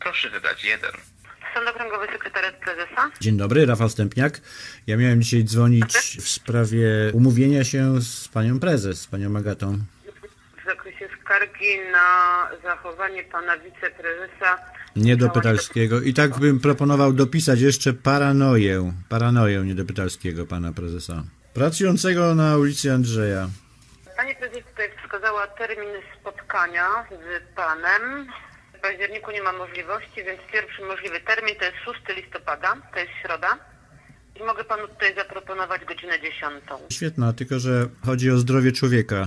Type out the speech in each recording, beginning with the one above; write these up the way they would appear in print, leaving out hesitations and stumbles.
Proszę dodać 1. Sąd Okręgowy, sekretariat prezesa. Dzień dobry, Rafał Stępniak. Ja miałem dzisiaj dzwonić w sprawie umówienia się z panią prezes, z panią Agatą. W zakresie skargi na zachowanie pana wiceprezesa Niedopytalskiego. I tak bym proponował dopisać jeszcze paranoję Niedopytalskiego, pana prezesa. Pracującego na ulicy Andrzeja. Pani prezes tutaj wskazała termin spotkania z panem. W październiku nie ma możliwości, więc pierwszy możliwy termin to jest 6 listopada, to jest środa. I mogę panu tutaj zaproponować godzinę 10. Świetna, tylko że chodzi o zdrowie człowieka.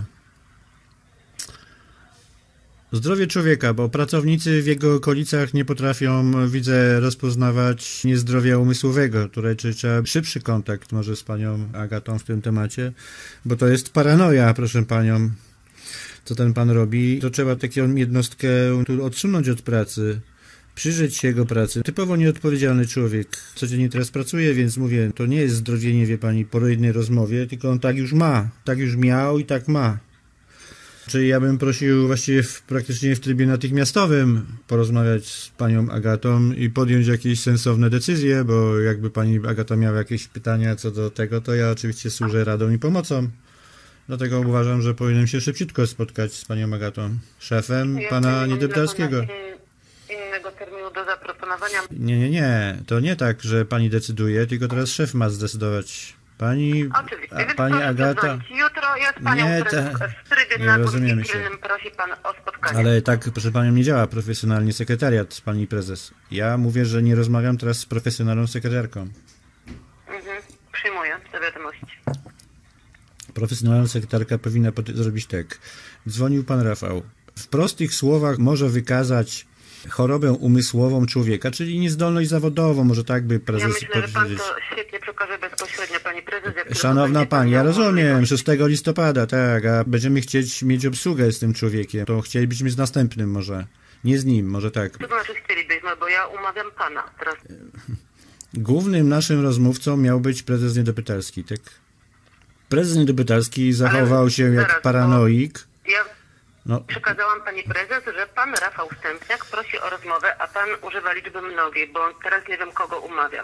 Zdrowie człowieka, bo pracownicy w jego okolicach nie potrafią, widzę, rozpoznawać niezdrowia umysłowego. Tutaj trzeba szybszy kontakt może z panią Agatą w tym temacie, bo to jest paranoja, proszę panią, co ten pan robi. To trzeba taką jednostkę tu odsunąć od pracy, przyjrzeć się jego pracy. Typowo nieodpowiedzialny człowiek. Codziennie teraz pracuje, więc mówię, to nie jest zdrowienie, wie pani, po jednej rozmowie, tylko on tak już ma, tak już miał i tak ma. Czyli ja bym prosił właściwie praktycznie w trybie natychmiastowym porozmawiać z panią Agatą i podjąć jakieś sensowne decyzje, bo jakby pani Agata miała jakieś pytania co do tego, to ja oczywiście służę radą i pomocą. Dlatego uważam, że powinienem się szybciutko spotkać z panią Agatą, szefem pana Niedopytalskiego. Innego terminu do zaproponowania. Nie. To nie tak, że pani decyduje, tylko teraz szef ma zdecydować. Pani Agata. Jutro ja z panią w trybie nagłym i pilnym prosi pan o spotkanie. Ale tak, proszę panią, nie działa profesjonalnie sekretariat, pani prezes. Ja mówię, że nie rozmawiam teraz z profesjonalną sekretarką. Przyjmuję do wiadomości. Profesjonalna sekretarka powinna zrobić tak. Dzwonił pan Rafał. W prostych słowach może wykazać chorobę umysłową człowieka, czyli niezdolność zawodową, może tak by prezes powiedzieć. Ja myślę, że pan to świetnie przekaże bezpośrednio pani prezes. Szanowna pani, ja rozumiem, 6 listopada, tak, a będziemy chcieć mieć obsługę z tym człowiekiem, to chcielibyśmy z następnym może, nie z nim, może tak. To znaczy chcielibyśmy, bo ja umawiam pana teraz. Głównym naszym rozmówcą miał być prezes Niedopytalski, tak? Prezes Niedopytalski zachował się jak paranoik. Przekazałam pani prezes, że pan Rafał Stępniak prosi o rozmowę, a pan używa liczby mnogiej, bo teraz nie wiem, kogo umawiam.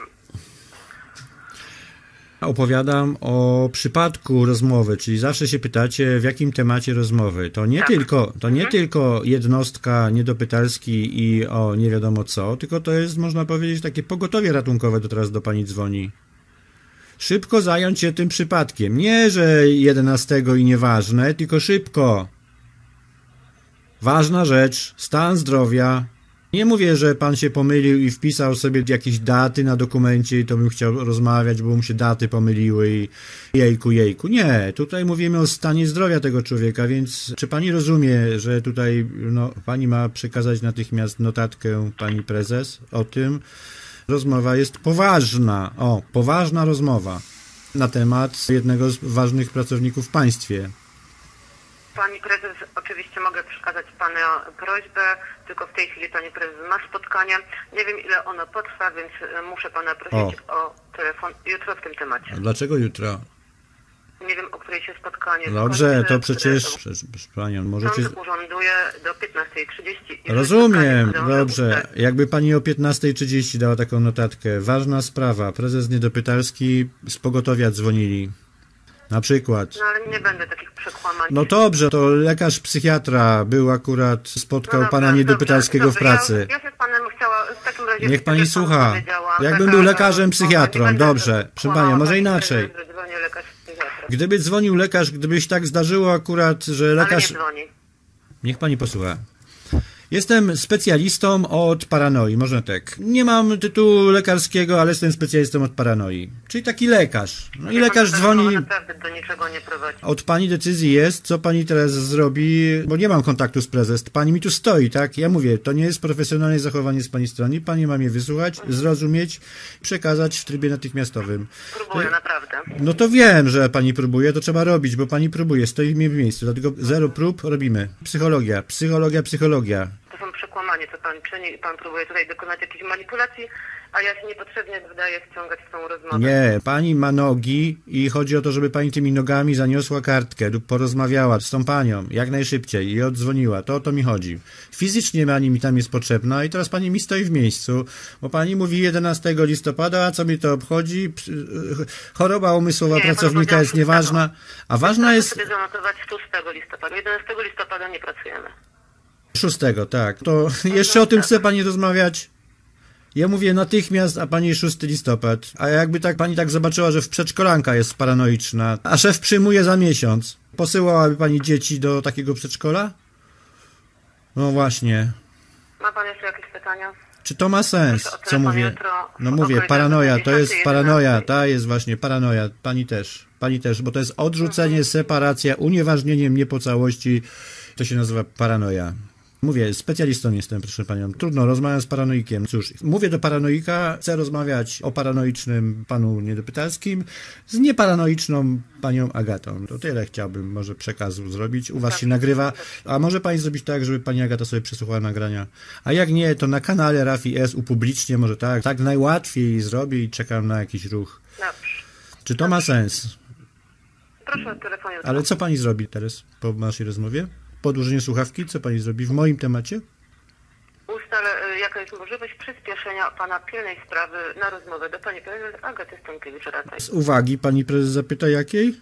Opowiadam o przypadku rozmowy, czyli zawsze się pytacie, w jakim temacie rozmowy. To nie tylko jednostka Niedopytalski i o nie wiadomo co, tylko to jest, można powiedzieć, takie pogotowie ratunkowe, to teraz do pani dzwoni. Szybko zająć się tym przypadkiem. Nie, że 11 i nieważne, tylko szybko. Ważna rzecz, stan zdrowia. Nie mówię, że pan się pomylił i wpisał sobie jakieś daty na dokumencie i to bym chciał rozmawiać, bo mu się daty pomyliły i jejku. Nie, tutaj mówimy o stanie zdrowia tego człowieka, więc czy pani rozumie, że tutaj pani ma przekazać natychmiast notatkę pani prezes o tym? Rozmowa jest poważna. Poważna rozmowa na temat jednego z ważnych pracowników w państwie. Pani prezes, oczywiście mogę przekazać pana prośbę, tylko w tej chwili pani prezes ma spotkanie. Nie wiem, ile ono potrwa, więc muszę pana prosić o telefon jutro w tym temacie. A dlaczego jutro? Nie wiem, o której się spotkanie Dobrze, to przecież panią, możecie... Sąd urząduje do 15:30. Rozumiem, dobrze. Jakby pani o 15:30 dała taką notatkę. Ważna sprawa, prezes Niedopytalski z pogotowia dzwonili. Na przykład. No ale nie będę takich przekłamań. No dobrze, to lekarz psychiatra był akurat, spotkał pana Niedopytalskiego w pracy. Ja się z panem chciała w takim razie... Niech pani słucha. Jakbym był lekarzem psychiatrą, dobrze. Proszę panią, może inaczej. Gdyby dzwonił lekarz, gdyby się tak zdarzyło akurat, że lekarz... Ale nie dzwoni. Niech pani posłucha. Jestem specjalistą od paranoi, można tak. Nie mam tytułu lekarskiego, ale jestem specjalistą od paranoi. Czyli taki lekarz. No i lekarz dzwoni... Naprawdę do niczego nie prowadzi. Od pani decyzji jest, co pani teraz zrobi, bo nie mam kontaktu z prezes. Pani mi tu stoi, tak? Ja mówię, to nie jest profesjonalne zachowanie z pani strony. Pani ma mnie wysłuchać, zrozumieć, przekazać w trybie natychmiastowym. Próbuję, naprawdę. No to wiem, że pani próbuje, to trzeba robić, bo pani próbuje, stoi mi w miejscu. Dlatego 0 prób robimy. Psychologia. To są przekłamanie, co pan czyni i pan próbuje tutaj dokonać jakiejś manipulacji, a ja się niepotrzebnie wydaje wciągać w tą rozmowę. Nie, pani ma nogi i chodzi o to, żeby pani tymi nogami zaniosła kartkę lub porozmawiała z tą panią jak najszybciej i odzwoniła. To o to mi chodzi. Fizycznie pani mi tam jest potrzebna i teraz pani mi stoi w miejscu, bo pani mówi 11 listopada, a co mi to obchodzi? Choroba umysłowa pracownika jest nieważna, a ważna jest... sobie zanotować 6 listopada. 11 listopada nie pracujemy. 6, tak. To jeszcze o tym chce pani rozmawiać? Ja mówię natychmiast, a pani 6 listopad. A jakby tak pani tak zobaczyła, że w przedszkolanka jest paranoiczna, a szef przyjmuje za miesiąc, posyłałaby pani dzieci do takiego przedszkola? No właśnie. Ma pan jeszcze jakieś pytania? Czy to ma sens, co mówię? No mówię, paranoja, to jest paranoja, ta jest właśnie paranoja. Pani też, bo to jest odrzucenie, separacja, unieważnienie mnie po całości. To się nazywa paranoja. Mówię, specjalistą jestem, proszę panią. Trudno, rozmawiam z paranoikiem. Cóż, mówię do paranoika, chcę rozmawiać o paranoicznym panu Niedopytalskim z nieparanoiczną panią Agatą. To tyle chciałbym może przekazu zrobić. U was się nagrywa. A może pani zrobić tak, żeby pani Agata sobie przesłuchała nagrania? A jak nie, to na kanale Rafi S upublicznie, może tak. Tak najłatwiej zrobię i czekam na jakiś ruch. Dobrze. Czy to ma sens? Proszę o telefonie. Ale co pani zrobi teraz po naszej rozmowie? Po odłożeniu słuchawki, co pani zrobi w moim temacie? Ustalę, jaka jest możliwość przyspieszenia pana pilnej sprawy na rozmowę do pani prezes Agaty Stankiewicz-Rataj. Z uwagi pani prezes zapyta jakiej?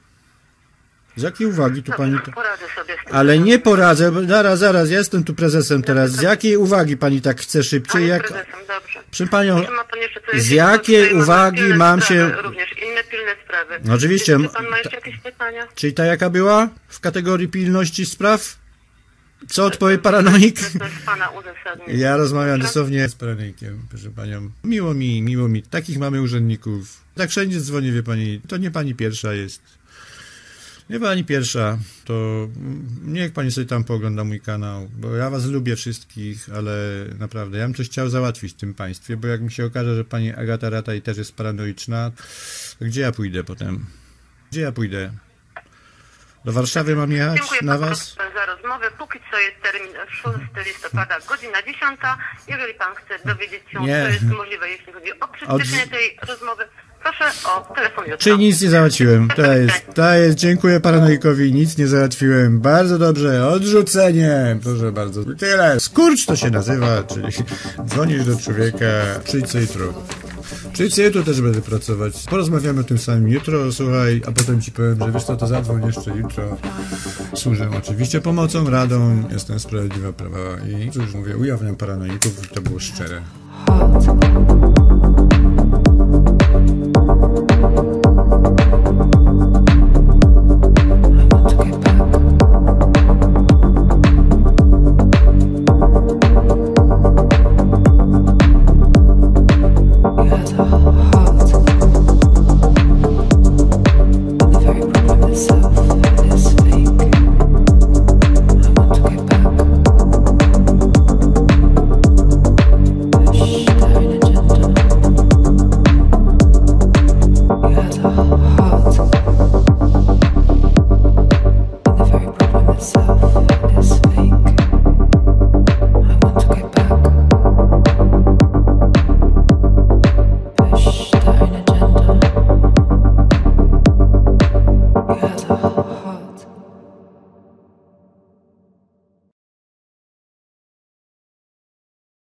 Z jakiej uwagi tu pani... Poradzę sobie z tym. Ale nie poradzę, bo zaraz, ja jestem tu prezesem teraz. Z jakiej uwagi pani tak chce szybciej? Panie prezesem, dobrze. Proszę panią, Ma pan jeszcze coś z jakiej tutaj uwagi pilne mam sprawy, się... również inne pilne sprawy. Oczywiście. Czy pan ma jeszcze jakieś pytania? Czyli ta jaka była w kategorii pilności spraw? Co odpowie paranoik? To jest pana uzasadnienie. Ja rozmawiam dosłownie z paranoikiem, proszę panią. Miło mi. Takich mamy urzędników. Tak wszędzie dzwonię, wie pani. To nie pani pierwsza jest. Nie pani pierwsza. To niech pani sobie tam poogląda mój kanał, bo ja was lubię wszystkich, ale naprawdę, ja bym coś chciał załatwić w tym państwie, bo jak mi się okaże, że pani Agata Rataj też jest paranoiczna, to gdzie ja pójdę potem? Gdzie ja pójdę? Do Warszawy mam jechać Dziękuję na panu was? za rozmowę. Póki co jest termin 6 listopada, godzina 10. Jeżeli pan chce dowiedzieć się, Nie. co jest możliwe, jeśli chodzi o przyspieszenie tej rozmowy, proszę o telefon jutro. Czyli nic nie załatwiłem. To jest, dziękuję paranoikowi, nic nie załatwiłem. Bardzo dobrze, odrzucenie. Proszę bardzo. Tyle. Skurcz to się nazywa, czyli dzwonisz do człowieka, przyjdź co jutro. Przyjdź co jutro też będę pracować. Porozmawiamy o tym samym jutro, słuchaj, a potem ci powiem, że wiesz co, to zadzwoń jeszcze jutro. Służę oczywiście pomocą, radą, jestem Sprawiedliwa Prawa i cóż mówię, ujawniam paranoików, to było szczere.